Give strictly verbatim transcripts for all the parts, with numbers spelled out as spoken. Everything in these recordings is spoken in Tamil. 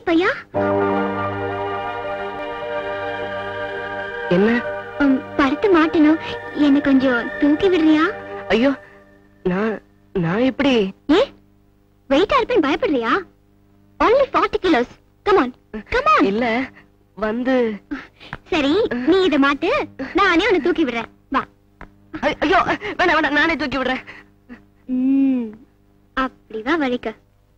பையா என்ன? படுத்து மாட்டணும், என்ன கொஞ்சம் தூக்கி விடுறியா? ஐயோ, நான் நான் எப்படி? ஏ வெயிட்டா இருப்பேன் பயப்படுறியா? only forty kilos. come on come on. இல்ல வந்து சரி, நீ இத மாட்டு, நானே உன்னை தூக்கி விடுறேன். வா. ஐயோ வேணாம் வேணாம், நானே தூக்கி விடுறேன். ம் அப்படி வா வழிக்க.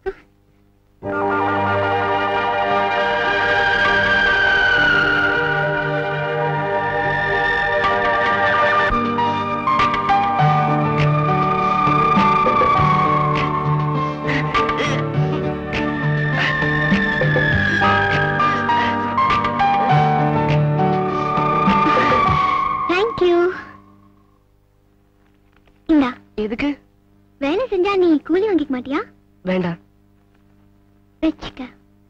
எதுக்கு? வேலை செஞ்சா நீ கூலி வாங்கிக்க மாட்டியா? வேண்டாம். வெச்சுக்க.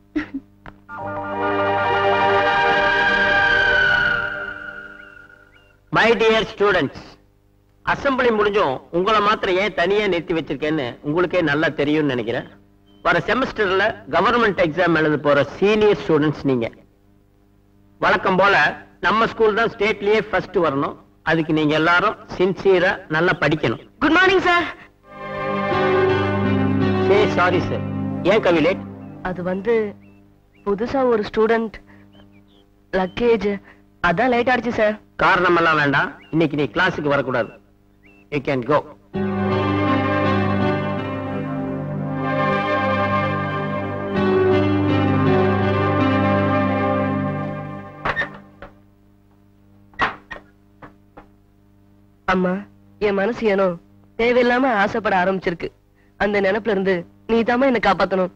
மை டியர் ஸ்டூடெண்ட்ஸ், அசம்பிளி முடிஞ்சும் உங்களை மாத்திரம் ஏன் தனியா நிறுத்தி வச்சிருக்கேன்னு உங்களுக்கே நல்லா தெரியும்னு நினைக்கிறேன். வர செமஸ்டர்ல கவர்மெண்ட் எக்ஸாம் எழுத போற சீனியர் ஸ்டூடெண்ட்ஸ் நீங்க. வழக்கம் போல நம்ம ஸ்கூல் தான் ஸ்டேட்லயே ஃபர்ஸ்ட் வரணும். அதுக்கு நீங்க எல்லாரும் சின்சியரா நல்லா படிக்கணும். Good morning sir. Say sorry sir. ஏன் கவி லேட்? அது வந்து புதுசா ஒரு ஸ்டூடெண்ட் லக்கேஜ், அதான் லேட் ஆயிடுச்சு சார். காரணம் எல்லாம் வேண்டாம், இன்னைக்கு நீ கிளாஸுக்கு வரக்கூடாது. You can go. அம்மா, என் மனசு ஏனோ தேவையில்லாம ஆசைப்பட ஆரம்பிச்சிருக்கு. அந்த நினைப்புல இருந்து நீ தாமா என்ன காப்பாத்தணும்.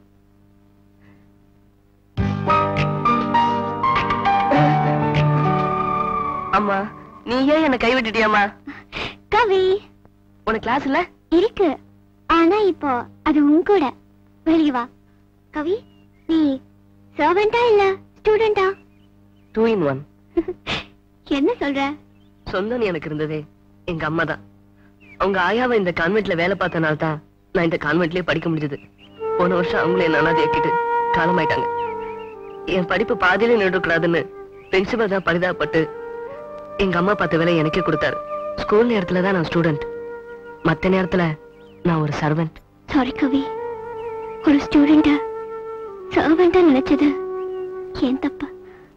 அம்மா, நீ ஏன் என்ன கைவிட்டுட்டியாமா? கவி, உனக்கு கிளாஸ் இல்ல? இருக்கு, ஆனா இப்போ அது உன் கூட. வெளிய வா. கவி, நீ சர்வெண்டா இல்ல ஸ்டூடெண்டா? Two in one. என்ன சொல்ற? சொந்தம் எனக்கு இருந்ததே எங்க அம்மா தான். அவங்க ஆயாவை இந்த கான்வென்ட்ல வேலை பார்த்தனால தான் நான் இந்த கான்வென்ட்லயே படிக்க முடிஞ்சது. போன வருஷம் அவங்களே என்ன அனாதையாக்கிட்டு காலமாயிட்டாங்க. என் படிப்பு பாதியில நின்றுக்கூடாதுன்னு பிரின்சிபல் தான் பரிதாபப்பட்டு எங்க அம்மா பார்த்த வேலை எனக்கே கொடுத்தாரு. ஸ்கூல் நேரத்துல தான் நான் ஸ்டூடெண்ட், மத்த நேரத்துல நான் ஒரு சர்வெண்ட். சாரி கவி, ஒரு ஸ்டூடெண்ட சர்வெண்டா நினைச்சது ஏன் தப்பு?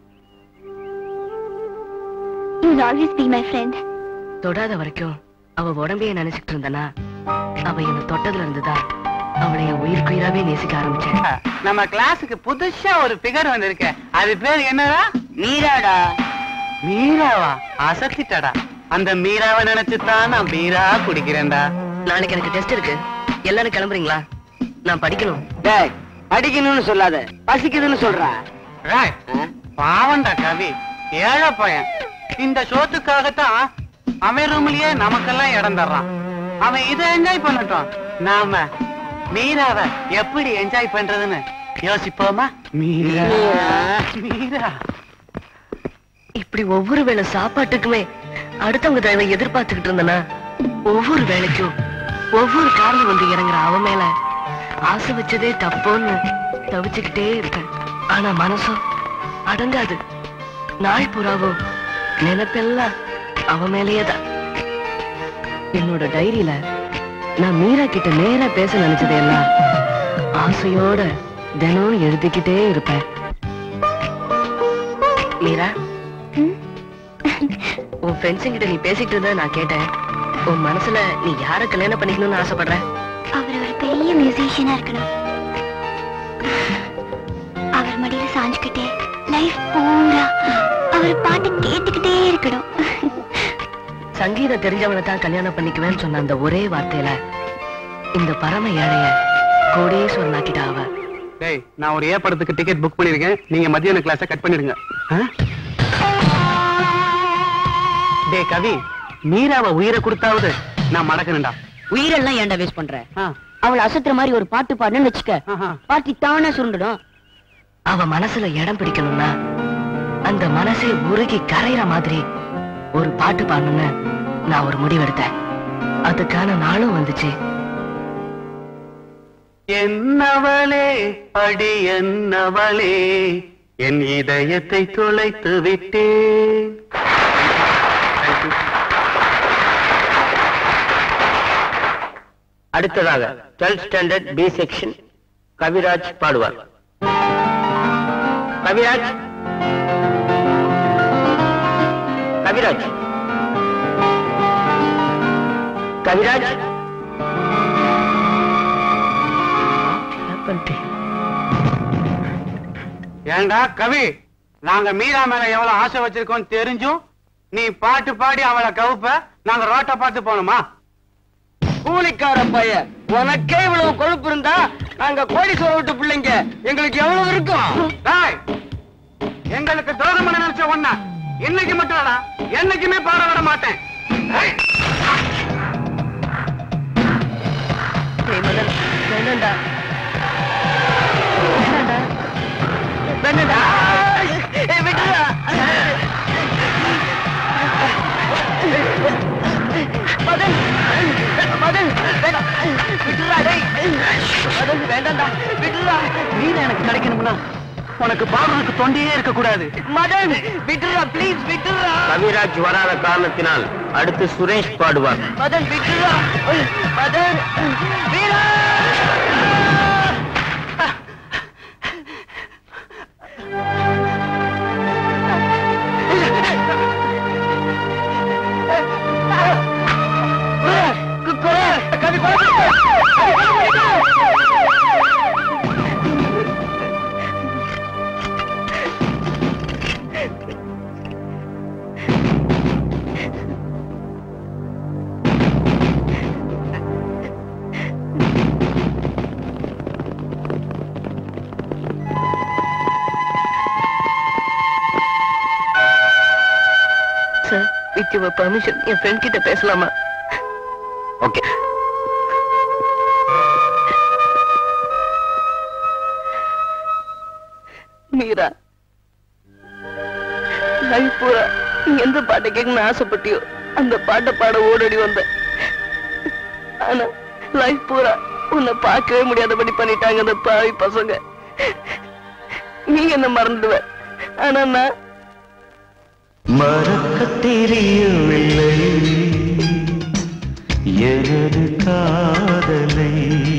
You will always be my friend. தொடாத வரைக்கும் அவ உடம்பையே நினைச்சிட்டு இருந்தானா, அவ என்ன தொட்டதுல இருந்துதான் அவளை என் உயிருக்குயிராவே நேசிக்க ஆரம்பிச்சேன். நம்ம கிளாஸுக்கு புதுசா ஒரு பிகர் வந்திருக்க, அது பேர் என்னடா? மீராடா. மீராவா? அசத்திட்டடா. அந்த மீராவை நினைச்சுதான் நான் மீரா குடிக்கிறேன்டா. நாளைக்கு எனக்கு டெஸ்ட் இருக்கு, எல்லாரும் கிளம்புறீங்களா? நான் படிக்கணும். டேய், படிக்கணும்னு சொல்லாத, பசிக்குதுன்னு சொல்றா. பாவண்டா கவி, ஏழை பையன். இந்த ஷோத்துக்காகத்தான் அவன் ரூம்லயே நமக்கெல்லாம் இடம் தர்றான். அவன் இதை என்ஜாய் பண்ணட்டும், நாம மீராவை எப்படி என்ஜாய் பண்றதுன்னு யோசிப்போமா? மீரா மீரா இப்படி ஒவ்வொரு வேளை சாப்பாட்டுக்குமே அடுத்தவங்க தயவை எதிர்பார்த்துக்கிட்டு இருந்தனா, ஒவ்வொரு வேலைக்கும் ஒவ்வொரு காரியம் வந்து இறங்குற அவன் மேல ஆசை வச்சதே தப்போன்னு தவிச்சுக்கிட்டே இருக்கேன். ஆனா மனசும் அடங்காது. நாள் புறாவோ நினைப்பெல்லாம் அவன் மேலேயேதான். என்னோட டைரியில நான் மீரா கிட்ட நேரா பேச நினைச்சதெல்லாம் ஆசையோட தினம் எழுதிக்கிட்டே இருப்பேன். மீரா, உன் ஃப்ரெண்ட்ஸ் கிட்ட நீ பேசிட்டு இருந்த நான் கேட்டேன். உன் மனசுல நீ யார கல்யாணம் பண்ணிக்கணும்னு ஆசைப்படுற? அவர் ஒரு பெரிய மியூசிஷியனா இருக்கணும். அவர் மடியில சாஞ்சுக்கிட்டே லைஃப் பூரா அவர் பாட்டு கேட்டுக்கிட்டே இருக்கணும். சங்கீதம் தெரிஞ்சவனை தான் கல்யாணம் பண்ணிக்குவேன்னு சொன்ன அந்த ஒரே வார்த்தையில இந்த பரம ஏழைய கோடீஸ்வரன் ஆக்கிட்டா அவ. டேய், நான் ஒரு ஏ படத்துக்கு டிக்கெட் புக் பண்ணிருக்கேன், நீங்க மத்தியான கிளாஸ கட் பண்ணிடுங்க. டேய் கவி, மீராவை உயிரை கொடுத்தாவது நான் மடக்கணும்டா. உயிரெல்லாம் ஏன்டா வேஸ்ட் பண்ற? அவளை அசத்துற மாதிரி ஒரு பாட்டு பாடுன்னு வச்சுக்க, பாட்டி தானே சுருண்டுடும். அவ மனசுல இடம் பிடிக்கணும்னா அந்த மனசே உருகி கரையிற மாதிரி ஒரு பாட்டு பாடணும்னு நான் ஒரு முடிவெடுத்தேன். அதுக்கான நாளும் வந்துச்சு. என்னவளே அடி என்னவளே என் இதயத்தை தொலைத்து விட்டேன். அடுத்ததாக twelfth standard B section Kaviraj பாடுவார். கவிராஜ் கவிராஜ் கவிராஜ் ஏண்டா கவி, நாங்க மீரா மேல எவ்வளவு ஆசை வச்சிருக்கோம் தெரிஞ்சும் நீ பாட்டு பாடி அவளை கவுப்ப, நாங்க ரோட்டை பார்த்து போனோமா? கூலிக்கார பையன், உனக்கே இவ்வளவு கொழுப்பு இருந்தா நாங்க கோடீஸ்வர விட்டு பிள்ளைங்க எங்களுக்கு எவ்வளவு இருக்கும்? எங்களுக்கு துரோகம் பண்ண நினைச்ச ஒண்ணா இன்னைக்கு மட்டும் என்னைக்குமே பாட விட மாட்டேன். வேண்டாண்டா வேண்டாண்டா விட்டுடா. மதன் மதன் வேண்டாம் விட்டுடா. டேய் மதன் வேண்டாண்டா விட்டுடா. மீரா எனக்கு கிடைக்கணும்னா உனக்கு பாடுறதுக்கு தொண்டையே இருக்க கூடாது. மதன் விட்டுடா ப்ளீஸ் விட்டுடா. கவிராஜ் வராத காரணத்தினால் அடுத்து சுரேஷ் பாடுவார். மதன் விட்டுடா. Madan Veera. Sir, with your permission என் ஃப்ரெண்ட் கிட்ட பேசலாமா? ஓகே. மீரா, லைஃப் பூரா நீ எந்த பாட்டை கேட்கணும்னு ஆசைப்பட்டியோ அந்த பாட்டை பாட ஓடடி வந்த. ஆனா லைஃப் பூரா உன்னை பார்க்கவே முடியாதபடி பண்ணிட்டாங்க அந்த பாவி பசங்க. நீ என்ன மறந்துடுவ, ஆனா நான் மறக்க தெரியவில்லை எனது காதலை,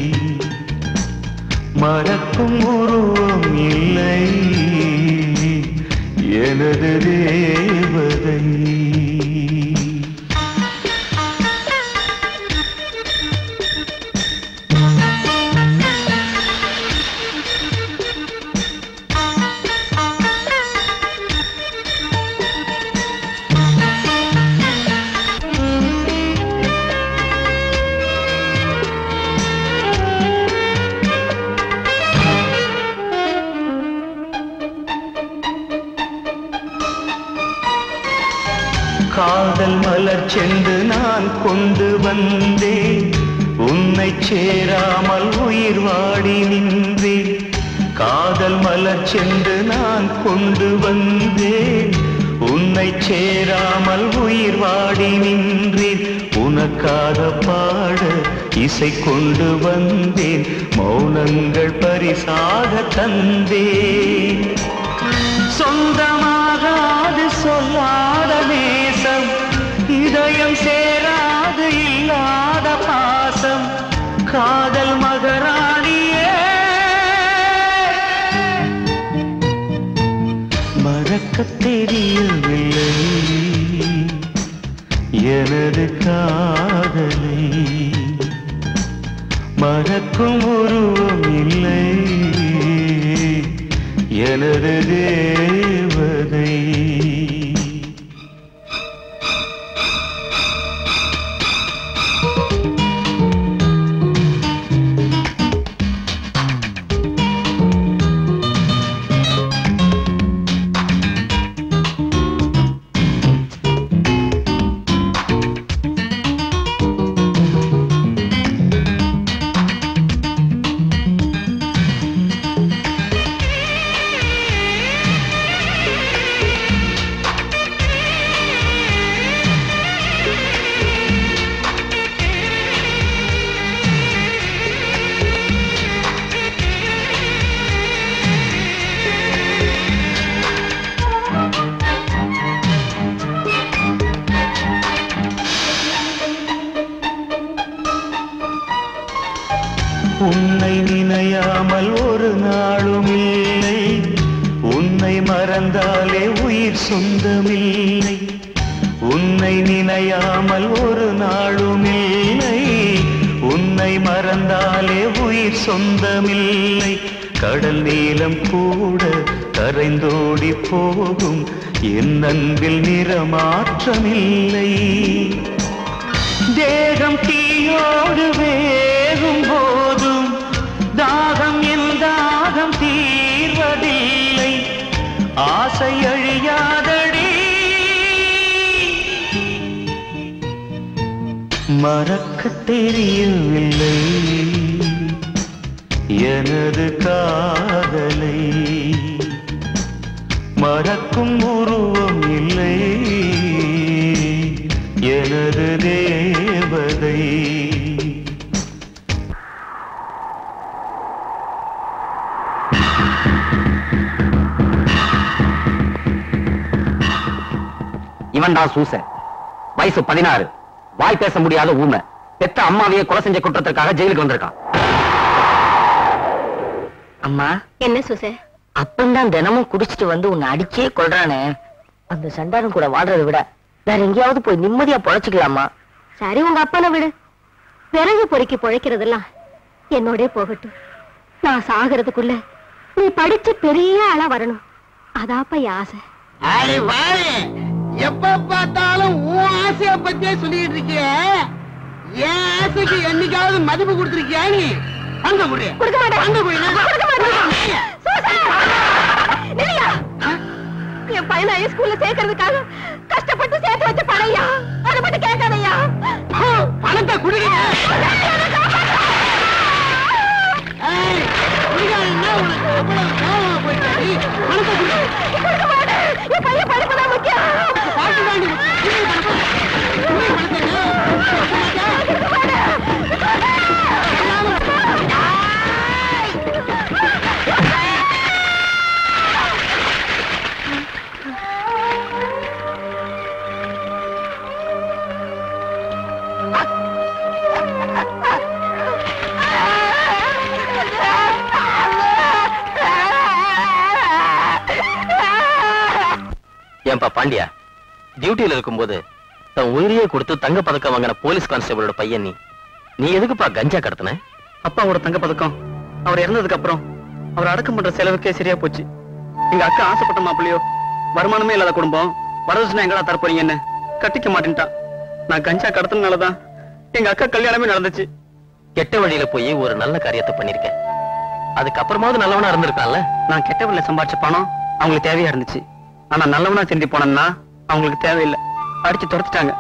மறக்கும் உருவம் இல்லை எனது தேவதை. காதல் மலர் சென்று நான் கொண்டு வந்தேன், உன்னை சேராமல் உயிர் வாடி நின்றேன். காதல் மலர் சென்று நான் கொண்டு வந்தேன், உன்னை சேராமல் உயிர் வாடி நின்றேன். உனக்காக பாட இசை கொண்டு வந்தேன், மௌனங்கள் பரிசாக தந்தேன். சொந்தமாகாது சொல்லாத நேசம், இதயம் சேராது இல்லாத பாசம். காதல் மகராணியே, மறக்க தெரியவில்லை எனது காதலை, மறக்கும் உருவம் இல்லை எனது தேவதை. உன்னை நினையாமல் ஒரு நாளும் இல்லை. உன்னை மறந்தாலே உயிர் சொந்தமில்லை. உன்னை நினையாமல் ஒரு நாளும் இல்லை. உன்னை மறந்தாலே உயிர் சொந்தமில்லை. கடல் நீளம் கூட கரைந்தோடி போகும் என் அன்பில் நிறமாற்றமில்லை. தேகம் தீயோடு வேகும் போதும் தாகம் என் தாகம் தீர்வதில்லை. ஆசை அழியாதடி. மறக்கத் தெரியவில்லை எனது காதலை. மறக்கும் உருவம் இல்லை எனது தேவதை. இவன் தான் சூசன். வயசு பதினாறு. வாய் பேச முடியாத ஊமை. பெத்த அம்மாவையே கொலை செஞ்ச குற்றத்திற்காக ஜெயிலுக்கு வந்திருக்கான். அம்மா, என்ன சூசே? அப்பந்தான் தினமும் குடிச்சிட்டு வந்து உன்னை அடிச்சே கொள்றானே, அந்த சண்டாரம் கூட வாழ்றதை விட வேற எங்கேயாவது போய் நிம்மதியா பொழைச்சுக்கலாமா? சரி, உங்க அப்பனை விடு. விறகு பொறுக்கி பொழைக்கிறதெல்லாம் என்னோட போகட்டும். நான் சாகிறதுக்குள்ள நீ படிச்சு பெரிய ஆளா வரணும். அதாப்பா என் ஆசை. அடி வாரு, எப்ப பார்த்தாலும் உன் ஆசைய பத்தியே சொல்லிட்டு இருக்கிய. என் ஆசைக்கு என்னைக்காவது மதிப்பு கொடுத்திருக்கியா நீ? அங்க குடி. கொடுக்க மாட்டேன். அங்க குடி. கொடுக்க மாட்டேன். சூசே! நில்லையா? என் பையனை ஸ்கூல்ல சேர்க்கறதுக்காக கஷ்டப்பட்டு சேர்த்து வச்ச பணையா, அதை மட்டும் கேட்காதையா. பணத்தை குடிக்க. பணத்தை குடி. கொடுக்க மாட்டேன். என் பையன் படிப்புதான் முக்கியம். பாட்டு தாண்டி ஏன்பா பாண்டியா, டியூட்டியில இருக்கும்போது தன் உயிரியே கொடுத்து தங்க பதக்கம் வாங்கின போலீஸ் கான்ஸ்டபிளோட பையன் நீ நீ எதுக்குப்பா கஞ்சா கடத்தின? அப்பாவோட தங்க பதக்கம் அவர் இறந்ததுக்கு அப்புறம் அவர் அடக்கம் பண்ற செலவுக்கே சரியா போச்சு. எங்க அக்கா ஆசைப்பட்ட மாப்பிள்ளையோ வருமானமே இல்லாத குடும்பம், வரதட்சணை எங்கடா தரப்போறீங்கன்னு கட்டிக்க மாட்டேன்ட்டா. நான் கஞ்சா கடத்தினாலதான் எங்க அக்கா கல்யாணமே நடந்துச்சு. கெட்ட வழியில போய் ஒரு நல்ல காரியத்தை பண்ணிருக்கேன். அதுக்கப்புறமாவது நல்லவனா இருந்திருக்கான்ல. நான் கெட்ட வழியில சம்பாதிச்ச பணம் அவங்களுக்கு தேவையா இருந்துச்சு. ஆனா நல்லவனா திரும்பி போனேன்னா அவங்களுக்கு தேவையில்லை. அடிச்சு துரத்துட்டாங்க.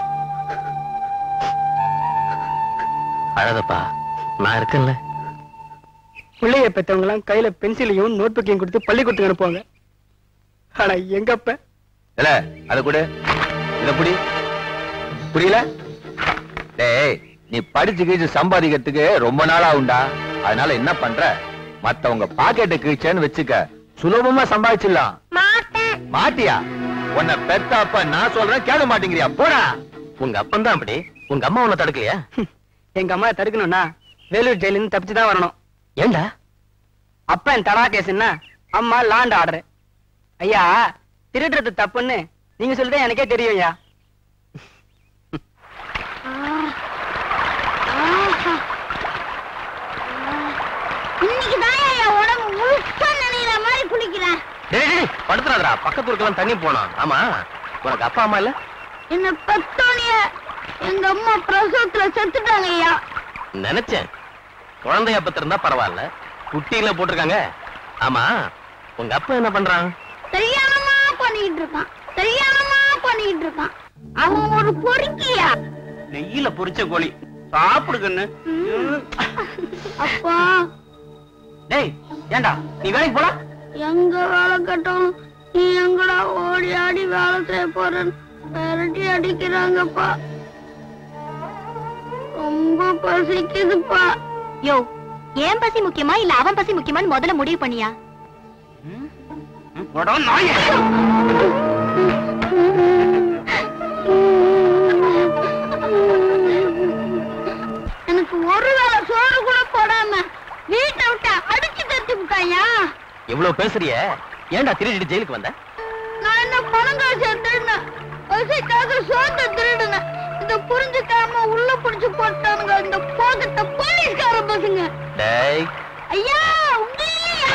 அழகப்பா, நான் இருக்கேன்ல. பிள்ளைய பெற்றவங்க எல்லாம் கையில பென்சிலையும் நோட் புக்கையும் கொடுத்து பள்ளிக்கூடத்துக்கு அனுப்புவாங்க. ஆனா எங்க அப்ப இல்ல அது கூட இத புடி. புரியல? டேய், நீ படிச்சு கீச்சு சம்பாதிக்கிறதுக்கு ரொம்ப நாளா உண்டா. அதனால என்ன பண்ற, மத்தவங்க பாக்கெட்டை கீழ்ச்சேன்னு வச்சுக்க, சுலபமா சம்பாதிச்சிடலாம். மாட்டியா? உன்னை பெத்த அப்ப நான் சொல்றேன் கேட்க மாட்டேங்கிறியா? போடா. உங்க அப்பன் தான் அப்படி, உங்க அம்மா உன்னை தடுக்கலையா? எங்க அம்மா தடுக்கணும்னா வேலூர் ஜெயில இருந்து தப்பிச்சுதான் வரணும். ஏண்டா? அப்ப என் தடா கேஸ்ன்னா அம்மா லாண்ட் ஆர்டர். ஐயா, திருடுறது தப்புன்னு நீங்க சொல்லிதான் எனக்கே தெரியும் ஐயா. இன்னைக்குதான் என் உடம்பு முழுக்க நினைக்கிற மாதிரி குளிக்கிறேன். படுத்துறாதரா, பக்கத்து ஊருக்கெல்லாம் தண்ணி போனோம். ஆமா, உனக்கு அப்பா அம்மா இல்ல? என்ன பத்தோனிய எங்க அம்மா பிரசவத்துல செத்துட்டாங்க ஐயா. நினைச்சேன் குழந்தைய பத்திருந்தா பரவாயில்ல, குட்டியில போட்டிருக்காங்க. ஆமா, உங்க அப்பா என்ன பண்றான்? தெரியாமமா பண்ணிட்டு இருக்கான், தெரியாமமா பண்ணிட்டு இருக்கான். அவன் ஒரு பொறுக்கியா. நெய்யில பொரிச்ச கோழி சாப்பிடுங்கன்னு. அப்பா, டேய் ஏண்டா நீ வேலைக்கு போல? எங்க வேலை கட்டணும், நீ எங்கடா ஓடி ஆடி வேலை செய்ய போறேன்னு விரட்டி அடிக்கிறாங்கப்பா. ரொம்ப பசிக்குதுப்பா. யோ, ஏன் பசி முக்கியமா இல்ல அவன் பசி முக்கியமான்னு முதல்ல முடிவு பண்ணியா? எனக்கு ஒரு வேளை சோறு கூட போடாம இவ்வளவு பேசுறிய ஏன்டா திருடிட்டு ஜெயிலுக்கு வந்த? நான் என்ன பணம் காசு திருடினேன், பைசைக்காக சோத்த திருடினேன். இத புரிஞ்சுக்காம உள்ள புடிச்சு போட்டானுங்க இந்த போகட்ட போலீஸ்கார பசங்க. டேய் ஐயா உங்களையா?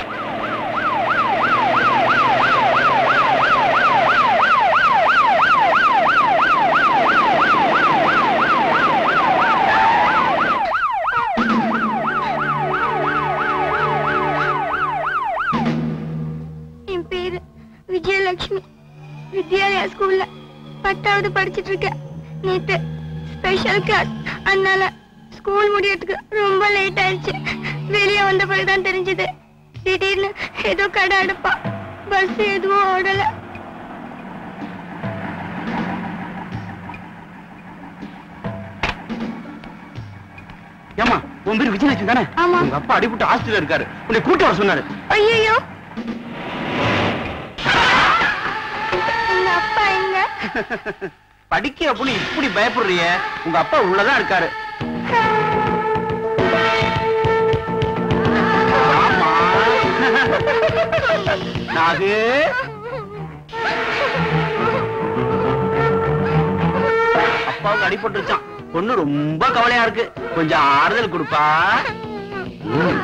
என் பேரு விஜயலட்சுமி. வித்யாலயா ஸ்கூல்ல பத்தாவது படிச்சிட்டு இருக்கேன். நேத்து ஸ்பெஷல் கிளாஸ், அதனால ஸ்கூல் முடியறதுக்கு ரொம்ப லேட் ஆயிடுச்சு. வெளியே வந்த பிறகுதான் தெரிஞ்சது திடீர்னு ஏதோ கடை அடுப்பா, பஸ் எதுவும் ஓடல. ஏமா உன் பேர் விஜயலட்சுமி தானே? ஆமா. உங்க அப்பா அடிபட்டு ஹாஸ்பிடல்ல இருக்காரு, உன்னை கூட்டு வர சொன்னாரு. ஐயோ எங்க அப்பா எங்க? படிக்கிற பொண்ணு இப்படி பயப்படுறிய? உங்க அப்பா உள்ளதான் இருக்காரு. ஆமா. நாகு அப்பாவுக்கு அடிபட்டுருச்சான், பொண்ணு ரொம்ப கவலையா இருக்கு, கொஞ்சம் ஆறுதல் கொடுப்பா. ம்.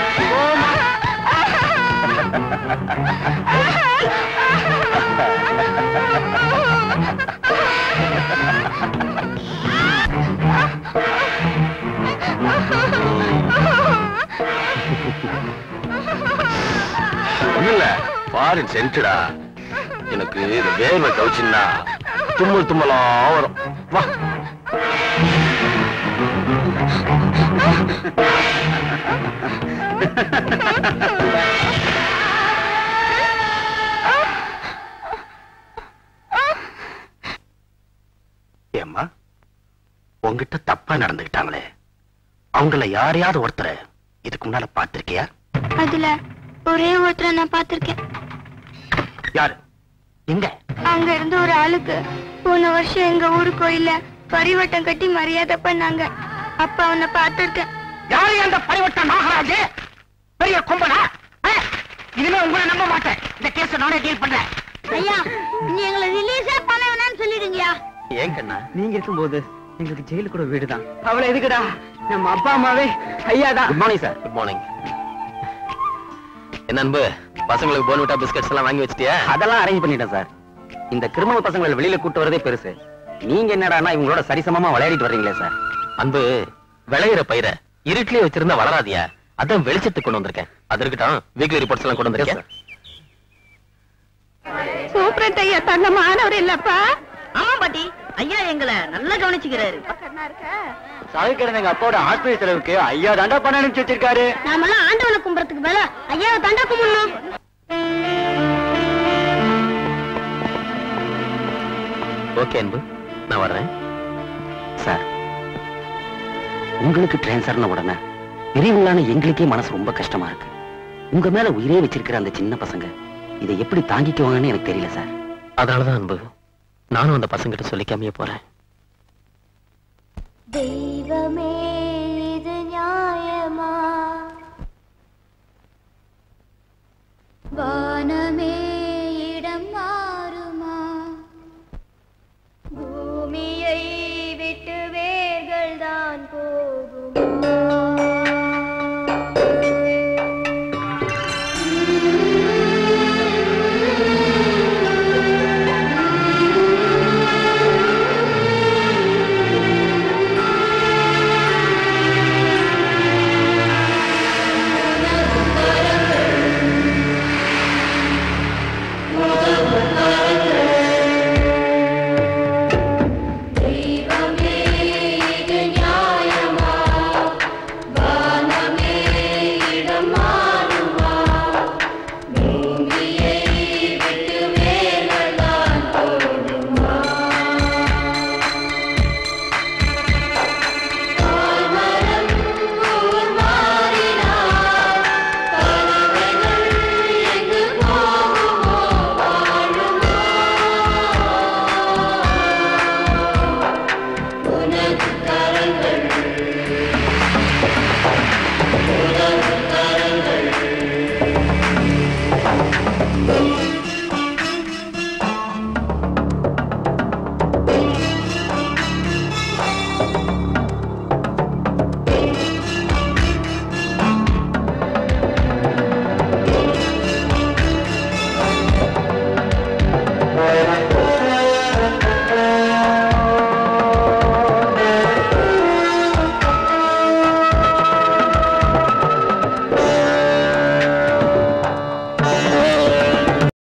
இல்ல ஃபாரின் சென்டடா, எனக்கு இது வேர்வை கவுச்சுன்னா தும்மல் தும்மலா வரும். வா ஏம்மா உங்ககிட்ட தப்பா நடந்துகிட்டாங்களே, அவங்கள யாரையாவது ஒருத்தரை இதுக்கு முன்னால பாத்திருக்கியா? அதுல ஒரே ஒருத்தரை நான் பாத்திருக்கேன். யாரு? எங்க? அங்க இருந்து ஒரு ஆளுக்கு போன வருஷம் எங்க ஊரு கோயில்ல பரிவட்டம் கட்டி மரியாதை பண்ணாங்க. அப்ப அவனை பார்த்திருக்கேன். யாரு அந்த பரிவட்டம் நாகராஜ்? பெரிய கும்பலா? இதுல உங்களை நம்ப மாட்டேன். இந்த கேஸ் நானே டீல் பண்றேன். ஐயா நீ எங்களை ரிலீஸே பண்ண வேணாம்னு சொல்லிடுங்கயா. ஏன் கண்ணா? நீங்க இருக்கும்போது எங்களுக்கு ஜெயிலு கூட வீடுதான். அவளை எதுக்குடா? நம்ம அப்பா அம்மாவே ஐயாதான். Good morning sir. Good morning. என்ன அன்பு, பசங்களுக்கு போன்விட்டா பிஸ்கட்ஸ் எல்லாம் வாங்கி வச்சிட்டியா? அதெல்லாம் அரேஞ்ச் பண்ணிட்டேன் சார். இந்த கிரிமினல் பசங்களை வெளியில கூட்டு வரதே பெருசு. நீங்க என்னடானா இவங்களோட சரிசமமா விளையாடிட்டு வர்றீங்களே சார். அன்பு, விளையிற பயிர இருட்டிலே வச்சிருந்தா வளராதியா, அதான் வெளிச்சத்துக்கு கொண்டு வந்திருக்கேன். அது இருக்கட்டும், வீக்லி ரிப்போர்ட்ஸ் எல்லாம் கொண்டு வந்திருக்கேன். சூப்பர் ஐயா, தங்க மாணவர் இல்லப்பா. ஆமா பாட்டி, ஐயா எங்களை நல்லா கவனிச்சுக்கிறாரு. சாவிக்கிழமை எங்க அப்பாவோட ஹாஸ்பிட்டல் செலவுக்கு ஐயா தாண்டா பணம் அனுப்பிச்சு வச்சிருக்காரு. நாமெல்லாம் ஆண்டவனை கும்புறதுக்கு மேல ஐயாவை தாண்டா கும்பிடணும். ஓகே அன்பு, நான் வர்றேன். சார், உங்களுக்கு டிரான்ஸ்ஃபர்ன உடனே பெரியவங்களான எங்களுக்கே மனசு ரொம்ப கஷ்டமா இருக்கு. உங்க மேல உயிரே வச்சிருக்கிற அந்த சின்ன பசங்க இதை எப்படி தாங்கிக்குவாங்கன்னு எனக்கு தெரியல சார். அதனாலதான் அன்பு, நானும் அந்த பசங்கிட்ட சொல்லிக்காமையே போறேன். தெய்வமே